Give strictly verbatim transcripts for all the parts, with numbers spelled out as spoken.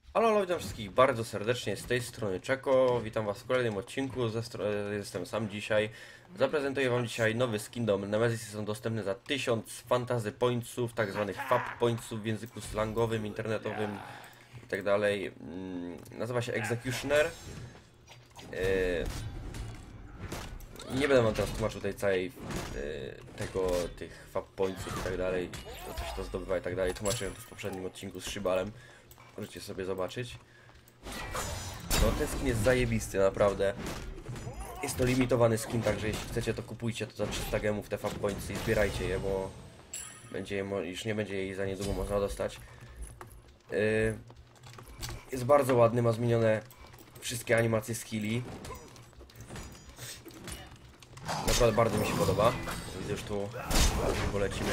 Halo, witam wszystkich bardzo serdecznie z tej strony Czeko. Witam was w kolejnym odcinku. Ze Jestem sam dzisiaj. Zaprezentuję wam dzisiaj nowy skin do Nemesis. Są dostępne za tysiąc fantasy pointsów, tak zwanych fab pointsów w języku slangowym, internetowym itd. Mm, nazywa się Executioner. Yy... Nie będę wam teraz tłumaczył tej całej yy, tego, tych fab pointsów i tak dalej, co się to zdobywa i tak dalej. Tłumaczyłem to w poprzednim odcinku z Szybalem. Możecie sobie zobaczyć. No ten skin jest zajebisty, naprawdę. Jest to limitowany skin, także jeśli chcecie, to kupujcie to za trzysta gemów te fab pointsy i zbierajcie je, bo będzie je, już nie będzie jej za niedługo można dostać. Yy, jest bardzo ładny, ma zmienione wszystkie animacje skilli. Naprawdę bardzo mi się podoba. Widzę, już tu polecimy.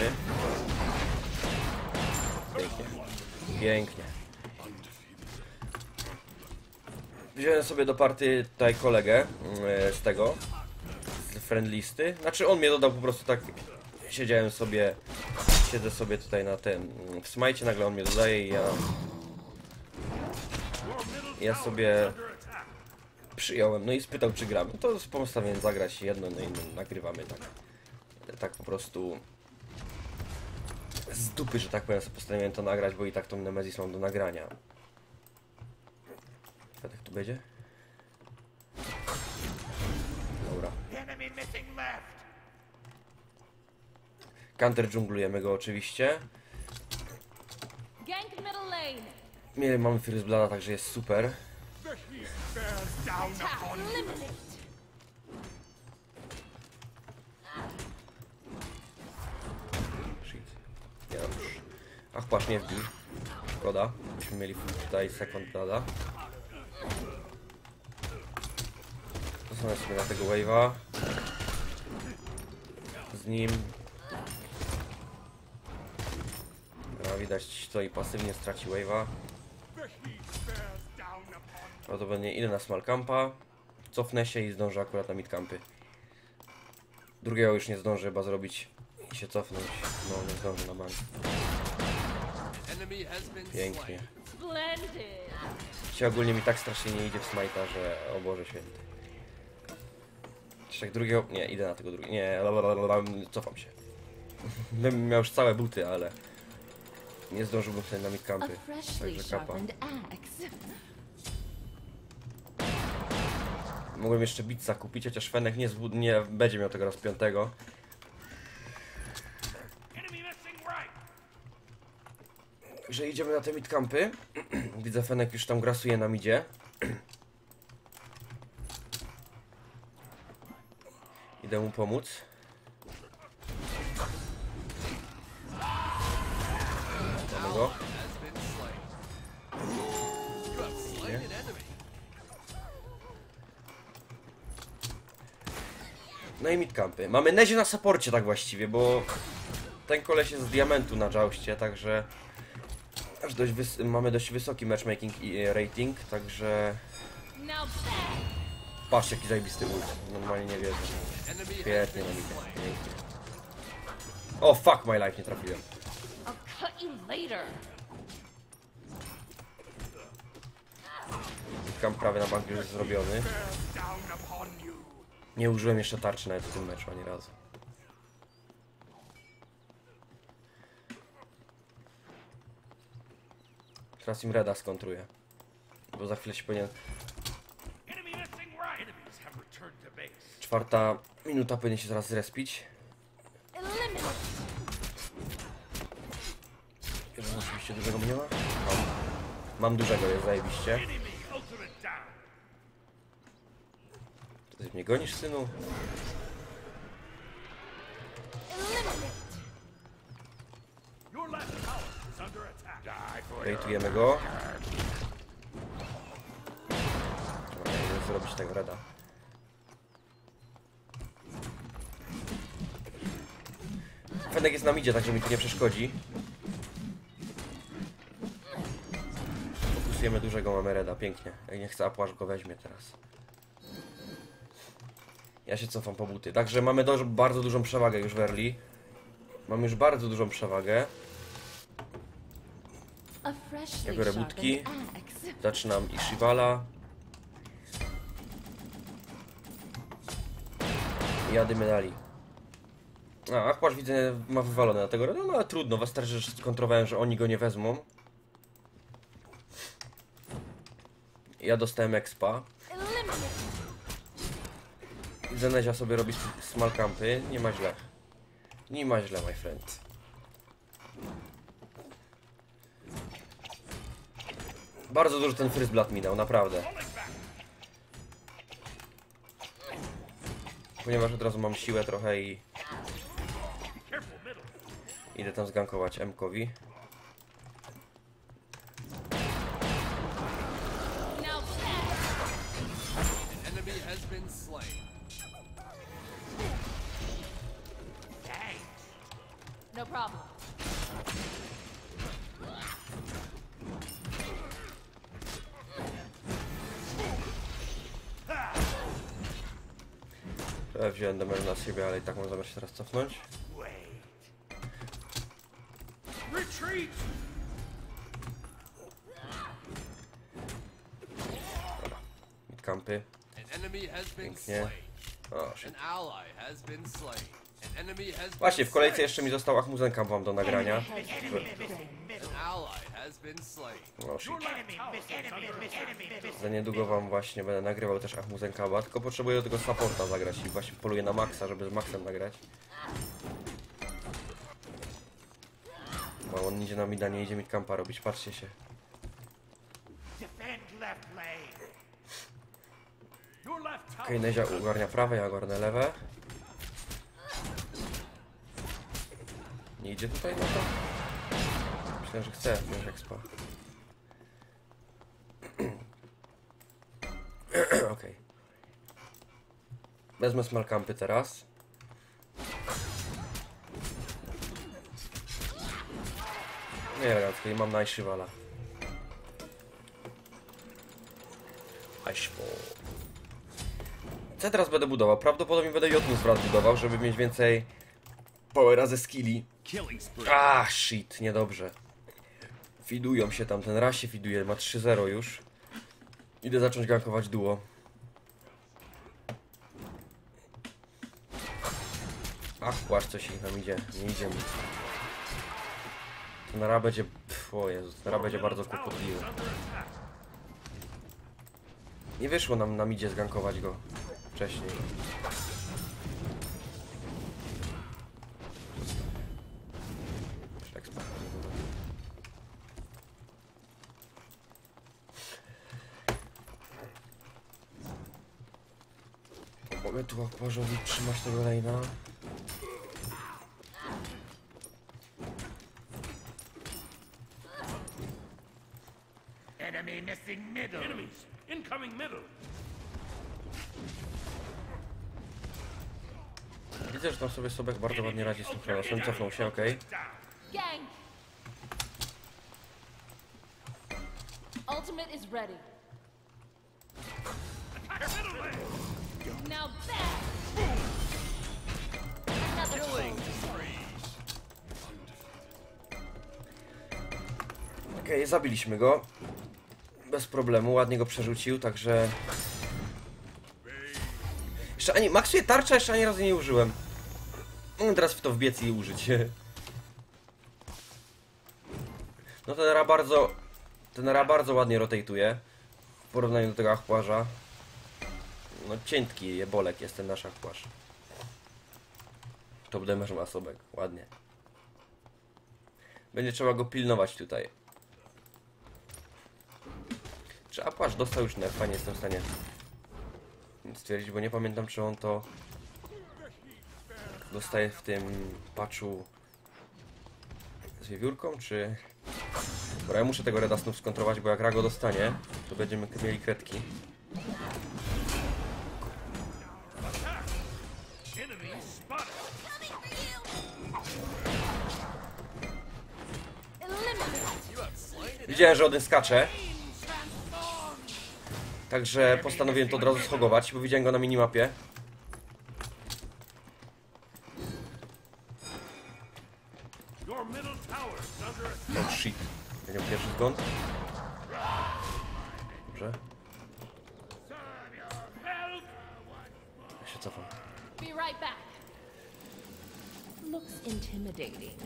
Pięknie. Pięknie. Wziąłem sobie do party tutaj kolegę yy, z tego, z friendlisty. Znaczy on mnie dodał po prostu tak, siedziałem sobie, siedzę sobie tutaj na tym, w smajcie, nagle on mnie dodaje i ja, ja sobie przyjąłem, no i spytał czy gramy. To postanowiłem zagrać jedno, no i nagrywamy tak, tak po prostu z dupy, że tak powiem, sobie postanowiłem to nagrać, bo i tak tą Nemesis mam do nagrania. Jak tu będzie? Dobra. Counter dżunglujemy go oczywiście. Mieli, mamy First Blooda, także jest super. Shit. Nie no już. Ach, płaszcz nie wbił. Szkoda. Byśmy mieli tutaj Second Blooda. Zostanę sobie na tego wave'a. Z nim. No, widać, stoi pasywnie, straci wave'a. Prawdopodobnie idę na small campa. Cofnę się i zdążę akurat na mid campy. Drugiego już nie zdążę chyba zrobić i się cofnąć. No, nie zdążę na bank. Pięknie. Dzisiaj ogólnie mi tak strasznie nie idzie w smite'a, że o Boże święty. Jeszcze jak drugiego... Nie, idę na tego drugiego. Nie, lalalala, cofam się. Bym miał już całe buty, ale nie zdążyłbym sobie na mid campy. Także kapa. Mogłem jeszcze bitsa kupić, chociaż Fenek nie, nie będzie miał tego raz piątego. Że idziemy na te midcampy. Widzę, Fenek już tam grasuje na midzie. Idę mu pomóc. Mamy go. Nie. No i midcampy. Mamy Nezie na saporcie tak właściwie, bo ten koleś jest z diamentu na joustie, także aż dość wys mamy dość wysoki matchmaking i rating, także patrzcie jaki zajebisty ult. Normalnie nie wierzę. Świetnie na midzie. O fuck my life, nie trafiłem. Midcamp prawie na bank już jest zrobiony. Nie użyłem jeszcze tarczy nawet w tym meczu ani razu. Teraz im Reda skontruję. Bo za chwilę się powinien... Czwarta minuta powinien się zaraz zrespić. Jeżeli oczywiście dużego mnie nie ma. Mam. Mam dużego, jest zajebiście. Ty mnie gonisz, synu? Bejtujemy go. Trzeba zrobić tego Reda. Fenek jest na midzie, także mi tu nie przeszkodzi. Fokusujemy dużego, mamy Reda, pięknie. Jak nie chce, Apłasz go weźmie teraz. Ja się cofam po buty. Także mamy do, bardzo dużą przewagę już w early. Mamy już bardzo dużą przewagę. Ja biorę budki. Zaczynam i Shivala. I jadymy dalej. A, Aquasz widzę ma wywalone na tego, no, no ale trudno, wystarczy, że skontrowałem, że oni go nie wezmą. Ja dostałem expa. I Zenezia sobie robi small campy, nie ma źle. Nie ma źle, my friend. Bardzo dużo ten First Blood minął, naprawdę. Ponieważ od razu mam siłę trochę i... Idę tam zgankować M-kowi. No problem. Ja wziąłem damage na siebie, ale i tak mam zamiar się teraz cofnąć. Dobra, midcampy. Pięknie. O, shit. Właśnie, w kolejce jeszcze mi został Ahmuzenka wam do nagrania. O, shit. Za niedługo wam właśnie będę nagrywał też Ahmuzenka, tylko potrzebuję do tego supporta zagrać i właśnie poluję na maksa, żeby z maksem nagrać. Bo on idzie na mida, nie idzie midcampa robić, patrzcie się. Okej, okay, Nezia ogarnia prawe, ja ogarnę lewe. Nie idzie tutaj na to? Myślę, że chce wziąć expa. Okej. Okay. Wezmę small campy teraz. Nie elegancko, i mam na Shivala. Ashfall. Co teraz będę budował? Prawdopodobnie będę Jotun wraz budował, żeby mieć więcej powera ze skilli. Ah, shit, niedobrze. Fidują się tam, ten raz się fiduje, ma trzy zero już. Idę zacząć gankować duo. Ach, płaszcz, coś ich nam idzie, nie idzie mi. Ten ra będzie... Pff, o Jezus, ten ra będzie bardzo kłopotliwy. Nie wyszło nam na midzie zgankować go wcześniej. Mogę tu Aquarzowi trzymać tego lane'a. Enemy missing middle. Enemies incoming middle. Widzę, że tam sobie Sobek bardzo ładnie radzi z tym Kronosem. Cofnął się, okej. Gang. Ultimate is ready. Now that. Another killing. Okej, okay, zabiliśmy go. Bez problemu, ładnie go przerzucił, także... Jeszcze ani... Maksuję tarcza, jeszcze ani razu nie użyłem. Mogę teraz w to wbiec i użyć. No ten ra bardzo... Ten ra bardzo ładnie rotatuje. W porównaniu do tego Aquarza. No ciętki jebolek jest ten nasz Aquarz. Top damage ma Sobek, ładnie. Będzie trzeba go pilnować tutaj. Czy Aquarz dostał już nerfa? Nie jestem w stanie stwierdzić, bo nie pamiętam, czy on to dostaje w tym patchu z wiewiórką, czy... Dobra, ja muszę tego Reda znów skontrować, bo jak Ra go dostanie, to będziemy mieli kredki. Widziałem, że Odyn skacze. Także postanowiłem to od razu schogować, bo widziałem go na minimapie. Oh shit. Będziemy pierwszy zgon. Dobrze. Help! Ja się cofam. Be right back. Looks intimidating.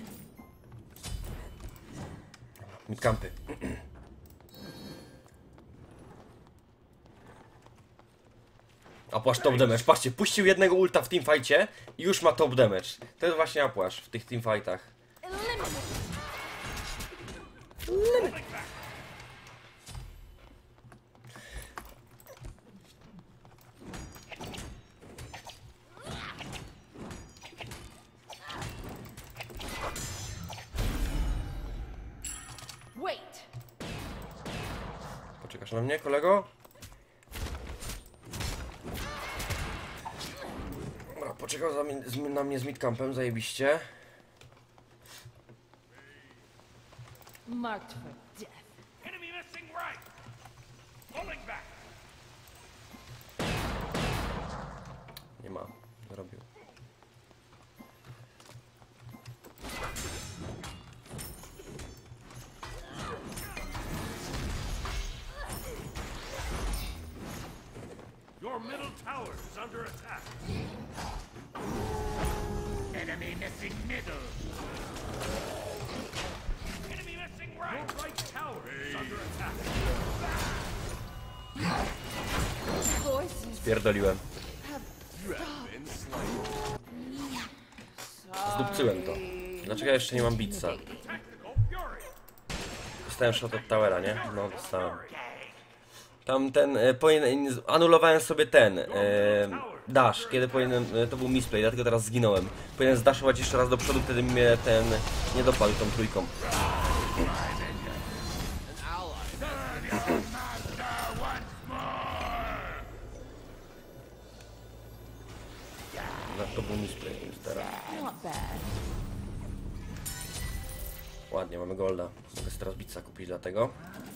Midcampy. Apłasz top damage. Patrzcie, puścił jednego ulta w teamfightie i już ma top damage. To jest właśnie Apłasz w tych teamfightach. Wait. Poczekasz na mnie, kolego? Dobra, poczekał za mnie, z, na mnie z midcampem, zajebiście. Marked for death. Enemy missing right! Pulling back! Nie ma, zrobił. Your middle tower is under attack. Enemy missing middle. Enemy missing right. Your right tower is under attack. Voices Spierdoliłem. Zdupcyłem to. Dlaczego ja jeszcze nie mam bitsa? Tactical fury. Dostałem shot od towera, nie? No, dostałem. Tam ten, e, powinien, anulowałem sobie ten, e, dash, kiedy powinienem, e, to był misplay, dlatego teraz zginąłem. Powinienem zdaszować jeszcze raz do przodu, wtedy mnie ten nie dopadł tą trójką. No, to był misplay już teraz. not bad. Ładnie, mamy golda. Mogę sobie teraz bitsa kupić dlatego.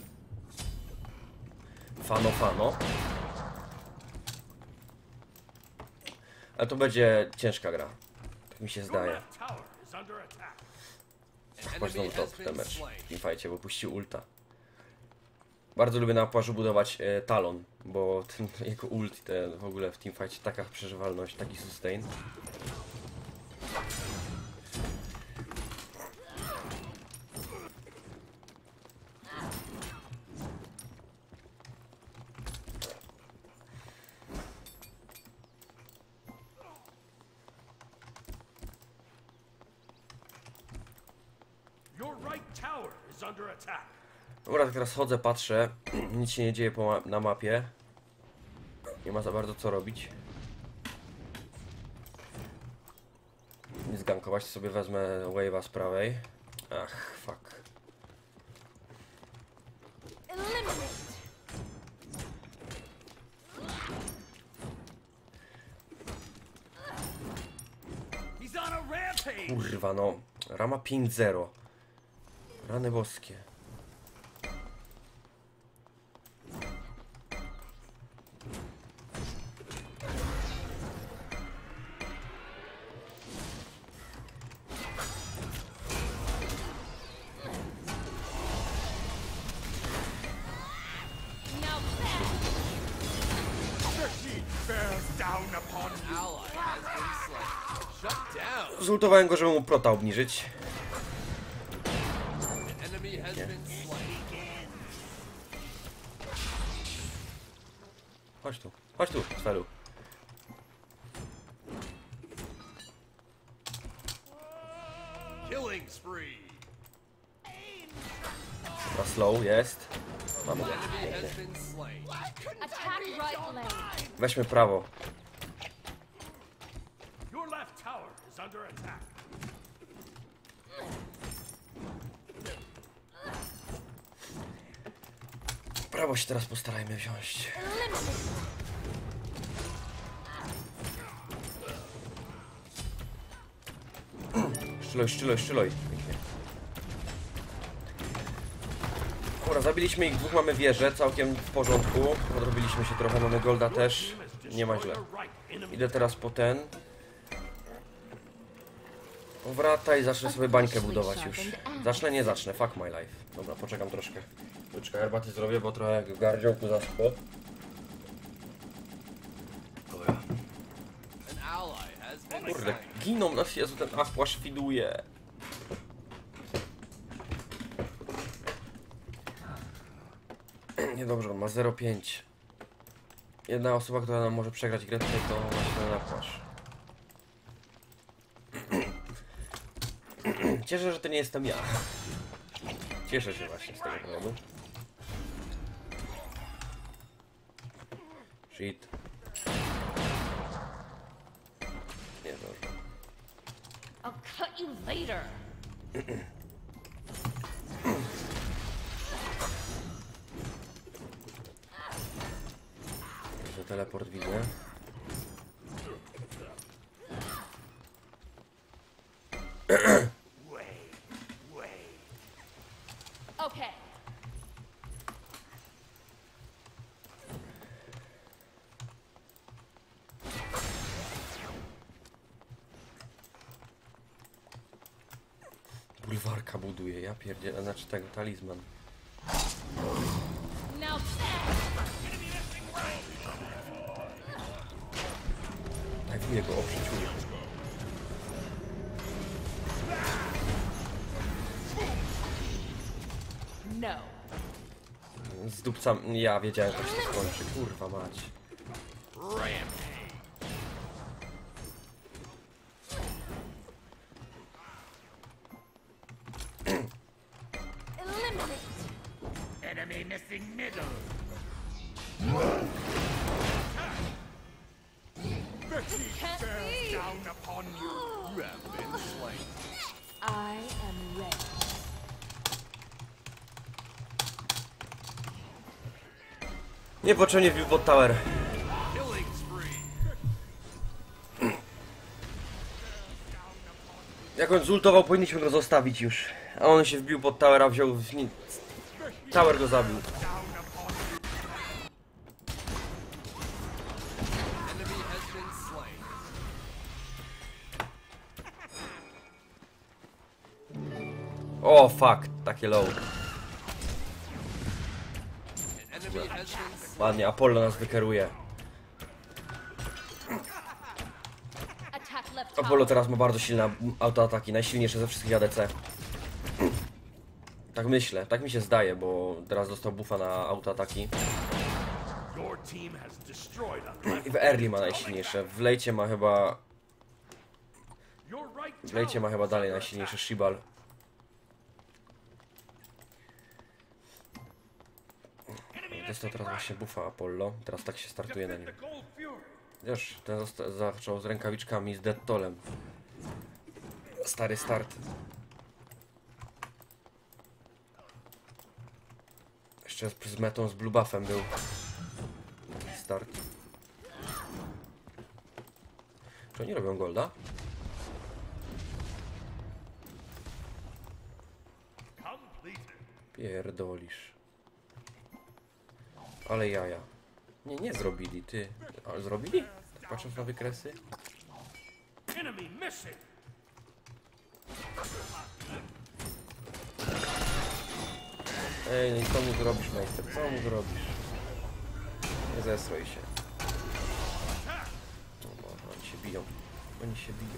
Fano, fano. Ale to będzie ciężka gra. Tak mi się Your zdaje. left tower is under attack. Patrz znowu top damage w teamfightie, bo puścił ulta. Bardzo lubię na płażu budować e, talon, bo ten jego ult i ten w ogóle w teamfightie taka przeżywalność, taki sustain. Your right tower is under attack. Dobra, tak teraz chodzę, patrzę, nic się nie dzieje po ma na mapie. Nie ma za bardzo co robić. Nie zgankować, sobie wezmę wave'a z prawej. Ach, fuck. Eliminate. He's on a rampage. Kurwa no, rama pięć zero. Rany boskie. Now that. The heat bears down upon you. Ally has been slain. Shut down. Zultowałem go, żeby mu prota obniżyć. An enemy has been slain. Chodź tu, chodź tu, Sfelu. Killing spree. Na slow jest. Mamy go. Enemy has been slain. Attack right lane. Weźmy prawo. Your left tower is under attack. Prawo się teraz postarajmy wziąć. Szczyloj, szczyloj, szczyloj. Pięknie. Dobra, zabiliśmy ich dwóch, mamy wieżę, całkiem w porządku. Odrobiliśmy się trochę, mamy golda też. Nie ma źle. Idę teraz po ten. Powracaj i zacznę sobie bańkę budować już. Zacznę, nie zacznę, fuck my life. Dobra, poczekam troszkę. Łyczka herbaty zrobię, bo trochę jak w gardziołku zaschło. Dobra. An ally has been Kurde, slain. giną nas, Jezu, ten Aqua szwiduje. Niedobrze, on ma zero pięć. Jedna osoba, która nam może przegrać grę tutaj, to właśnie ten Aquasz. Cieszę, że to nie jestem ja. Cieszę się właśnie z tego powodu. Shit. Nie dobrze. I'll cut you later. Że teleport widzę. Okay. Bulwarka buduje, ja pierdzielę, znaczy tego, talizman. Now Tajwuję go, oprzeciuję. no. Z dupca, ja wiedziałem, że się skończy, kurwa mać. Eliminate. Enemy missing middle. The heat Can't bears be. down upon you. You have been slain. I am ready. Niepotrzebnie wbił pod tower. Killing spree. Jak on zultował, powinniśmy go zostawić już. A on się wbił pod towera, wziął w nic. Tower go zabił. Enemy has been slain. O, fuck, takie low. An enemy has been slain. Ładnie, Apollo nas wykeruje. Attack left Apollo tower. teraz ma bardzo silne autoataki, najsilniejsze ze wszystkich A D C. Tak myślę, tak mi się zdaje, bo teraz dostał buffa na autoataki. Your team has destroyed a I w early ma najsilniejsze, w lejcie ma chyba... Your right W lejcie ma tower chyba is dalej under najsilniejszy attack. Shibal. Dostał teraz właśnie buffa Apollo, teraz tak się startuje na nim. The Gold Fury. Wiesz, ten zosta- zaczął z rękawiczkami, z Dead Tollem. Stary start. Jeszcze z z metą z Blue Buffem był start. Czy oni robią golda? Completed. Pierdolisz. Ale jaja. Nie, nie zrobili, ty. Ale zrobili? Tak patrząc na wykresy? Enemy missing. Ej, no i co mu zrobisz, majster? Co mu zrobisz? Nie zesroj się. No Boże, oni się biją. Oni się biją.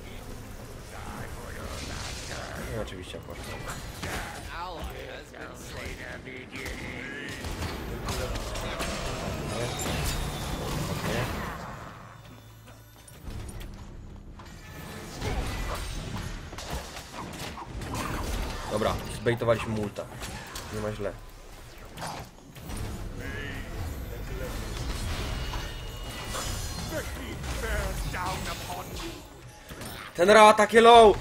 No oczywiście, proszę. An ally has been slain. Nie? Dobra, zbejtowaliśmy multa. Nie ma źle. The heat bears down upon you. Ten Ra takie low!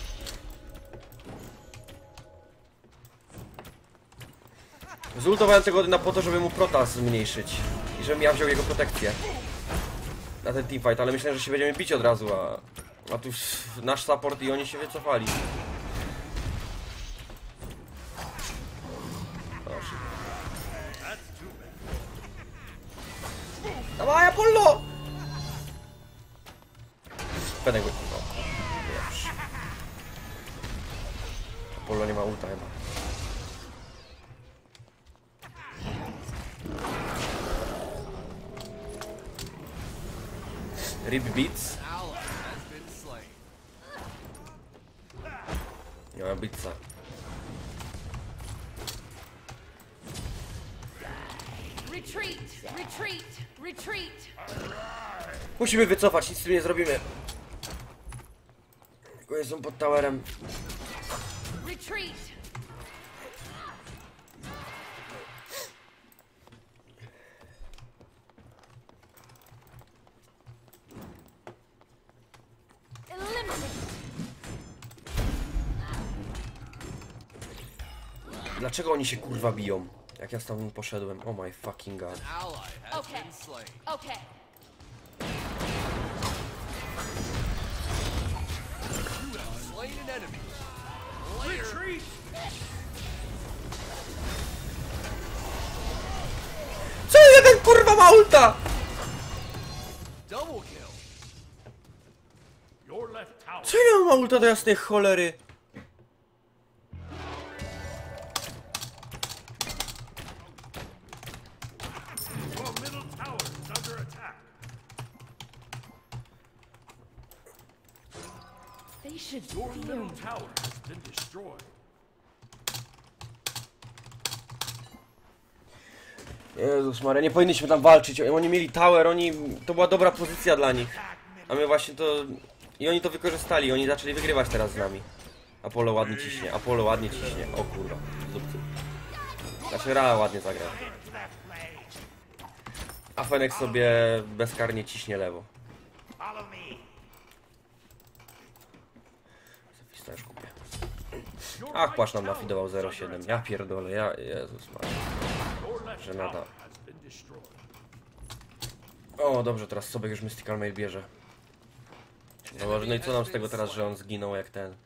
Zultowałem tego Odyna po to, żeby mu protas zmniejszyć. I żebym ja wziął jego protekcję. Na ten teamfight, ale myślałem, że się będziemy bić od razu, a... A tu nasz support i oni się wycofali. O, shit. Dawaj, Apollo! Będę go... No. Dobrze. Apollo nie ma ulta chyba. Rip Beats. Ally has been slain. Nie ma Beatsa. Retreat! Retreat! Retreat! Musimy wycofać, nic z tym nie zrobimy. Tylko są pod towerem. Retreat! Eliminate! Dlaczego oni się kurwa biją? Jak ja stamtąd poszedłem? Oh my fucking god. Ally has Okay. been slain. Okay. You have slain an enemy. Later. Retreat! Co jeden kurwa ma ulta? Double kill. Your left tower. Co jeden ma ulta do jasnej cholery? Your middle tower is under attack. They should Your fear middle me. tower has been destroyed. Jezus Maria, nie powinniśmy tam walczyć. Oni mieli tower, oni... To była dobra pozycja dla nich. A my właśnie to... I oni to wykorzystali, oni zaczęli wygrywać teraz z nami. Apollo ładnie ciśnie, Apollo ładnie ciśnie. O kurwa, zupcy. Znaczy Ra ładnie zagrał. A Fennec sobie bezkarnie ciśnie lewo. Follow me. Zapis też kupię. Ach, płaszcz nam nafidował zero siedem. Ja pierdolę, ja... Jezus Maria. Your left Żenada. tower has been destroyed. O, dobrze, teraz sobie już Mystical Mail bierze. No, może, no i co nam z tego teraz, że on zginął jak ten...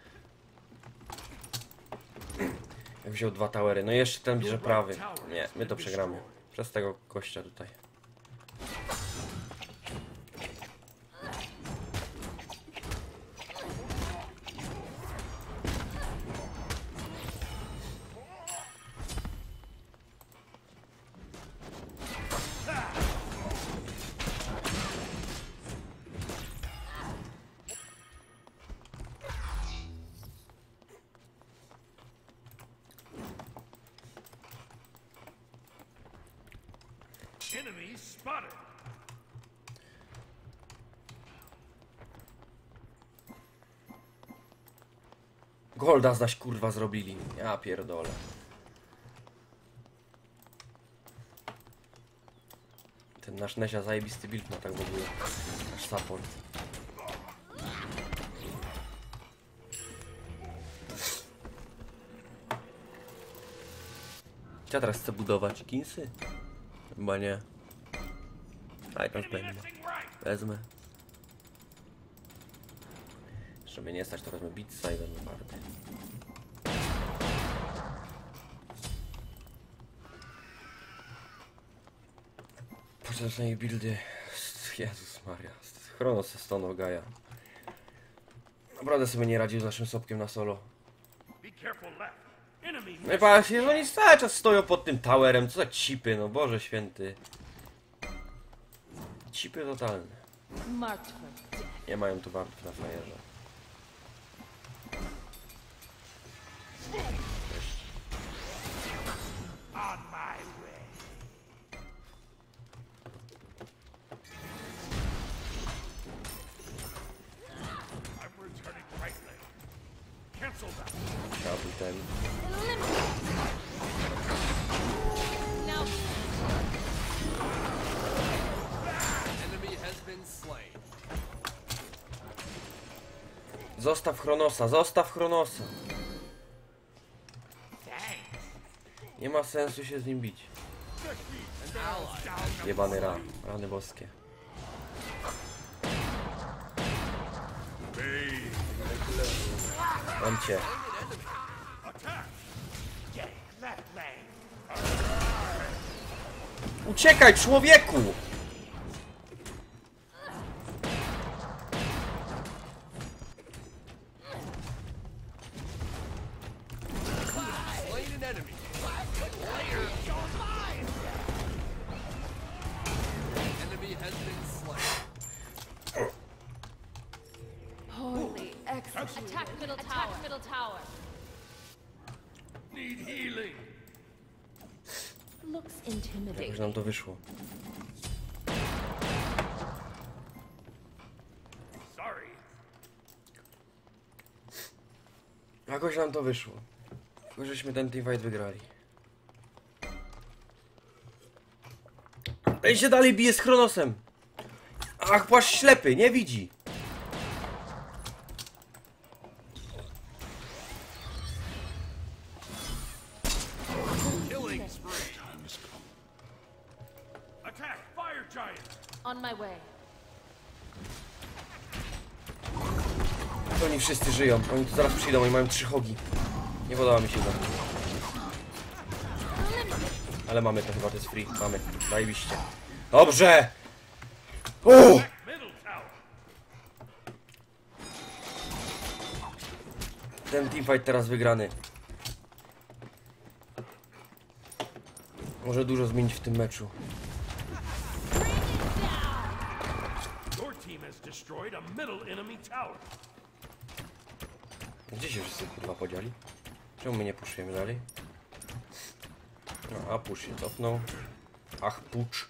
Jak wziął dwa towery. No i jeszcze ten bierze prawy. Nie, my to przegramy. Przez tego gościa tutaj. Enemy spotted. Golda zaś kurwa zrobili. Ja pierdolę. Ten nasz Nesia zajebisty build ma tak w ogóle. Nasz support. Ja teraz chcę budować kinsy? Chyba nie. Aj tam wezmę. Wezmę. Żeby nie stać, to wezmę Beatsa i wezmę Bardę. Patrzę na jej buildy. Jezus Maria. Chronos ze Stone Gaia. Naprawdę sobie nie radził z naszym sopkiem na solo. Be careful left. Enemy. No i patrzcie, że oni cały czas stoją pod tym towerem. Co za cipy, no Boże święty. Cipy totalne. Marked for death. Nie mają tu wardów na flyerze. On my way. I'm returning right lane. Cancel that. Siadł ten. Eliminate! Now, Enemy has been slain. Zostaw Chronosa, zostaw Chronosa. Nie ma sensu się z nim bić. Jebany Ra, rany boskie. Mam cię. Left lane. Uciekaj, człowieku! Slain an enemy. Enemy has been slain. Attack middle tower. Attack middle tower. Need healing. Looks Jakoś intimidating. nam to wyszło. Sorry. Jakoś nam to wyszło. Tylko żeśmy ten teamfight wygrali. Ten się dalej bije z Chronosem. Ach, płaszcz ślepy, nie widzi. Killing spree. Attack fire giant. On my way. To oni wszyscy żyją. Oni tu zaraz przyjdą i mają trzy hogi. Nie podoba mi się to. Ale mamy to, chyba to jest free. Mamy. Zajebiście. Dobrze! Uuu! Middle tower. Ten teamfight teraz wygrany. Może dużo zmienić w tym meczu. Your team has destroyed a middle enemy tower. Gdzie się wszyscy kurwa podzieli? Czemu my nie puszujemy dalej? No, a push się cofnął. Ach, pucz.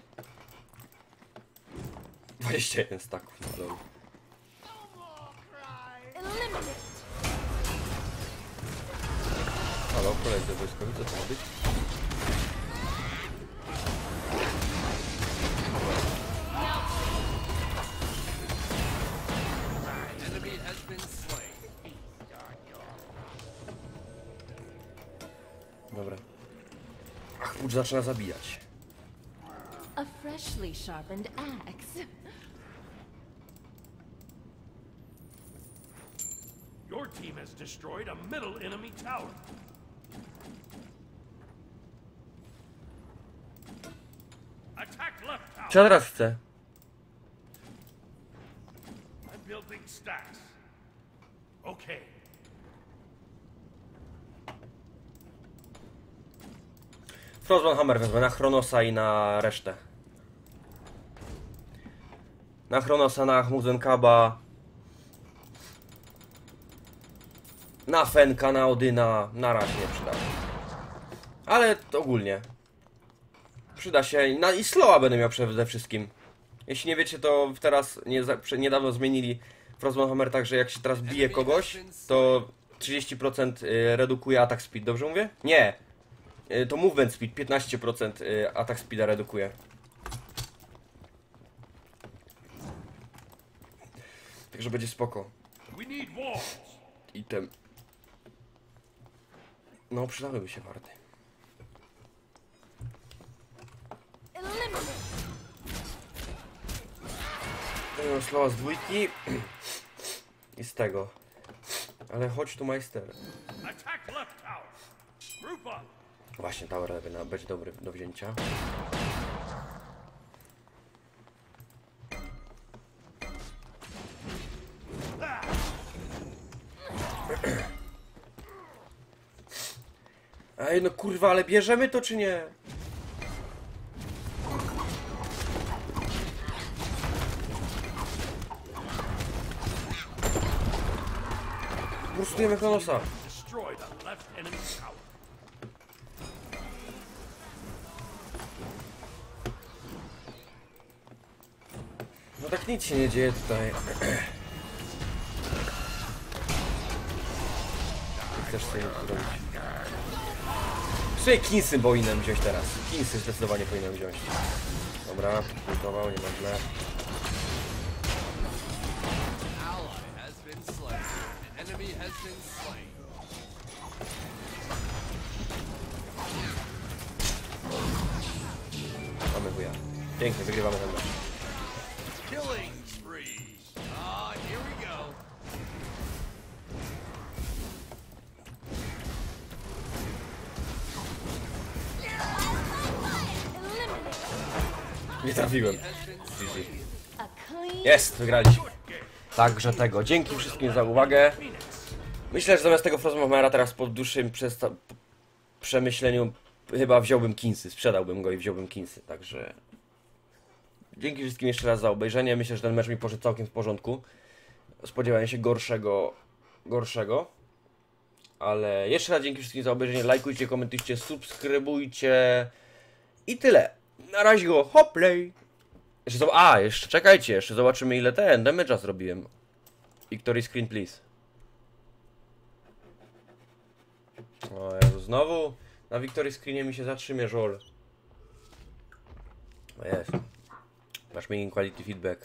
dwadzieścia jeden staków na dole. Eliminate. Halo, koledzy wojskowi, co to ma być? Enemy has been slain. Dobra. Ach, pucz zaczyna zabijać. A freshly sharpened axe. Your team has destroyed a middle enemy tower. Attack left tower. Co teraz chce? I'm building stacks. Okay. Frostman Hammer wezmę na Chronosa i na resztę. Na Chronosa, na Ahmuzenkaba. Na Fenka, na Odyna. Na razie nie przyda. Ale to ogólnie. Przyda się. Na, i Slowa będę miał przede wszystkim. Jeśli nie wiecie, to teraz nie, za- prze- niedawno zmienili Frostman Hammer tak, że jak się teraz bije kogoś, to trzydzieści procent y, redukuje atak speed. Dobrze mówię? Nie. Y, To movement speed, piętnaście procent y, atak speeda redukuje. Także będzie spoko. We need walls. Item. No, przydałyby się warty. Eliminate. Tego slowa z dwójki i z tego. Ale chodź tu, majster. Attack left tower. Group up. Właśnie, tower lewy na- będzie dobry do wzięcia. Ej, no kurwa, ale bierzemy to czy nie? Bursujemy Chronosa. Destroy the left enemy tower. No tak nic się nie dzieje tutaj. Chcesz sobie nic zrobić. Sobie Kinsy powinienem wziąć teraz. Kinsy zdecydowanie powinienem wziąć. Dobra, puntował, nie ma źle. Ally has been slain. An enemy has been slain. Mamy chuja. Pięknie, wygrywamy ten mecz. Killing spree. Ah, here we go. Eliminate. Nie trafiłem. Has been G G. A clean. Jest, wygraliśmy. Także tego. Dzięki wszystkim za uwagę. Myślę, że zamiast tego Frostmomera teraz po dłuższym przesta- przemyśleniu chyba wziąłbym Kinsy. Sprzedałbym go i wziąłbym Kinsy. Także dzięki wszystkim jeszcze raz za obejrzenie. Myślę, że ten mecz mi poszedł całkiem w porządku. Spodziewałem się gorszego gorszego. Ale jeszcze raz dzięki wszystkim za obejrzenie. Lajkujcie, komentujcie, subskrybujcie. I tyle. Na razie go, hoplej. Jeszcze zob- A, jeszcze czekajcie, jeszcze zobaczymy ile ten damage'a zrobiłem. Victory screen, please. O Jezu, znowu na Victory screenie mi się zatrzymie żol. O jest. Masz making quality feedback.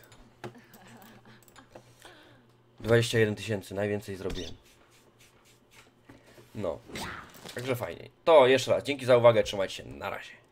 dwadzieścia jeden tysięcy, najwięcej zrobiłem. No. Także fajnie. To jeszcze raz, dzięki za uwagę, trzymajcie się, na razie.